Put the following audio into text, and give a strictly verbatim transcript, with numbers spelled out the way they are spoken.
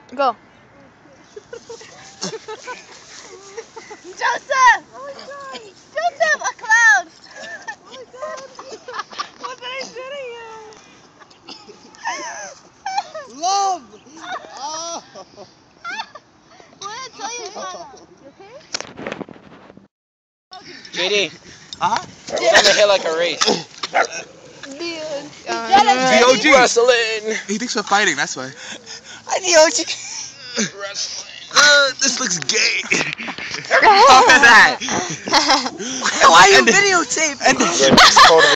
Go. Joseph! Oh my god! Joseph, a clown! Oh my god! What did I do to you? Love! Oh. What did I tell you, Shana? You okay? J D. Uh-huh. He's on the hill like a race. Uh, D O G. Wrestling. He thinks we're fighting, that's why. I D O G. Wrestling. Uh, this looks gay. Stop that. Why are you videotaping?